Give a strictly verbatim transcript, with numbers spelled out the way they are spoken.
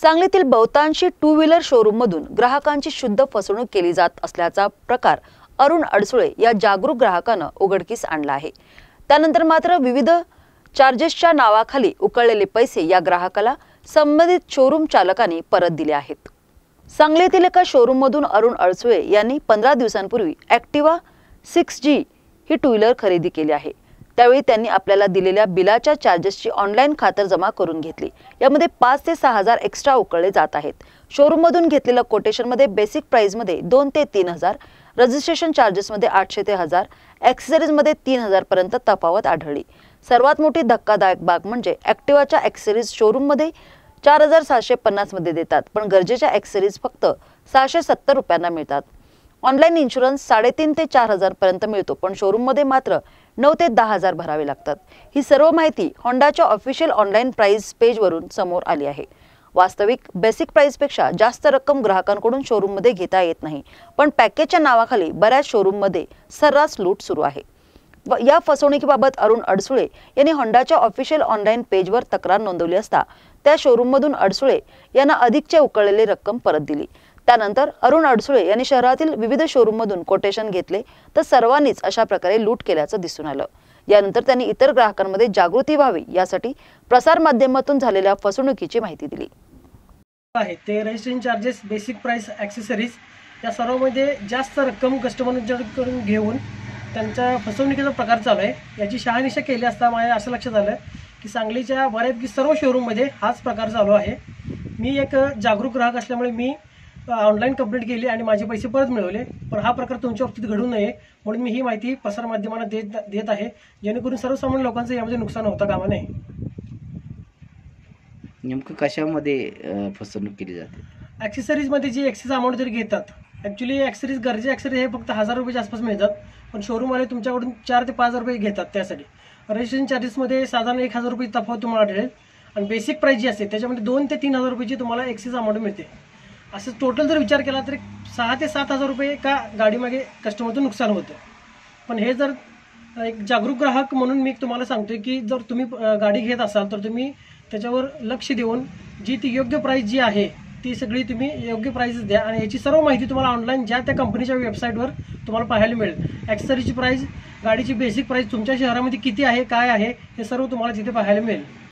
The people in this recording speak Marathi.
सांगलीतील बहुतांशी टू व्हीलर शोरूममधून ग्राहकांची शुद्ध फसवणूक केली जात असल्याचा प्रकार अरुण अडसुळे या जागरूक ग्राहकानं उघडकीस आणला आहे। त्यानंतर मात्र विविध चार्जेसच्या नावाखाली उकळलेले पैसे या ग्राहकाला संबंधित शोरूम चालकांनी परत दिले आहेत। सांगलीतील एका शोरूममधून अरुण अडसुळे यांनी पंधरा दिवसांपूर्वी ॲक्टिवा सिक्स जी ही टू व्हीलर खरेदी केली आहे। त्यावेळी त्यांनी आपल्याला दिलेल्या बिलाच्या चार्जेसची ऑनलाईन खातर जमा करून घेतली। यामध्ये पाच ते सहा हजार एक्स्ट्रा उकळले जात आहेत। शोरूम मधून घेतलेल्या कोटेशन मध्ये बेसिक प्राइस मध्ये दोन ते तीन हजार, रजिस्ट्रेशन चार्जेस मध्ये आठशे ते हजार, ॲक्सेसरीज मध्ये तीन हजार पर्यंत तफावत आढळली। सर्वात मोठी धक्कादायक बाब म्हणजे ॲक्टिवाच्या ॲक्सेसरीज शोरूम मध्ये चार हजार सातशे पन्नास मध्ये देतात, पण गरजेच्या ॲक्सेसरीज फक्त सहाशे सत्तर रुपयांना मिळतात। ऑनलाईन इन्शुरन्स साडेतीन ते चार हजार पर्यंत मिळतो, पण शोरूम मध्ये मात्र नऊ ते दहा हजार भरावे लागतात। ही सर्व माहिती होंडाच्या ऑफिशियल ऑनलाईन प्राइस पेज वरून समोर आली आहे। वास्तविक बेसिक प्राइस पेक्षा जास्त रक्कम ग्राहकांकडून शोरूम मध्ये घेता येत नाही, पण पॅकेजच्या नावाखाली बऱ्याच शोरूम मध्ये सर्रास लूट सुरू आहे। या फसवणुकीबाबत अरुण अडसुळे यांनी होंडाच्या ऑफिशियल ऑनलाईन पेजवर तक्रार नोंदवली असता त्या शोरूम मधून अडसुळे यांना अधिकचे उकळलेली रक्कम परत दिली। त्यानंतर अरुण अडसुळे यांनी शहरातील विविध शोरूम मधून कोटेशन घेतले, तर सर्वांनीच अशा प्रकारे लूट केल्याचं दिसून आलं। यानंतर त्यांनी इतर ग्राहकांमध्ये जागृती व्हावी यासाठी प्रसार माध्यमातून झालेल्या फसवणुकीची माहिती दिली आहे। ते registration charges, basic price, accessories या सर्वमध्ये जास्त रक्कम कस्टमरकडून घेऊन त्यांचा फसवणुकीचा प्रकार चालू आहे। याची शहानिशा केली असता माझ्या असं लक्षात आलं की सांगलीच्या बऱ्यापैकी सर्व शोरूममध्ये हाच प्रकार चालू आहे। मी एक जागरूक ग्राहक असल्यामुळे मी ऑनलाईन कंप्लेंट केली आणि माझे पैसे परत मिळवले, पण हा प्रकार तुमच्या बाबतीत घडू नये म्हणून मी ही माहिती प्रसार माध्यमांना देत देत आहे, जेणेकरून सर्वसामान्य लोकांचं यामध्ये नुकसान होता कामा नये। नेमकं कशामध्ये फसवणूक केली जाते? ॲक्सेसरीजमध्ये जी एक्सेस अमाऊंट जरी घेतात, ॲक्च्युली ॲक्सेसरीज गरजे ॲक्सेसरीज हे फक्त हजार रुपयाच्या आसपास मिळतात, पण शोरूमवाले तुमच्याकडून चार ते पाच हजार रुपये घेतात। त्यासाठी रजिस्ट्रेशन चार्जेसमध्ये साधारण एक हजार रुपये तफावत तुम्हाला आढळेल आणि बेसिक प्राइस जी असते त्याच्यामध्ये दोन ते तीन हजार रुपयाची तुम्हाला एक्सेस अमाऊंट मिळते। असं टोटल जर विचार केला तर सहा ते सात हजार रुपये का गाडीमागे कस्टमरचं नुकसान होतं। पण हे जर एक जागरूक ग्राहक म्हणून मी तुम्हाला सांगतोय की जर तुम्ही गाडी घेत असाल तर तुम्ही त्याच्यावर लक्ष देऊन जी ती योग्य प्राइस जी आहे ती सगळी तुम्ही योग्य प्राइस द्या आणि याची सर्व माहिती तुम्हाला ऑनलाईन ज्या त्या कंपनीच्या वेबसाईटवर तुम्हाला पाहायला मिळेल। ॲक्सेसरीची प्राइस, गाडीची बेसिक प्राइस तुमच्या शहरामध्ये किती आहे, काय आहे हे सर्व तुम्हाला तिथे पाहायला मिळेल।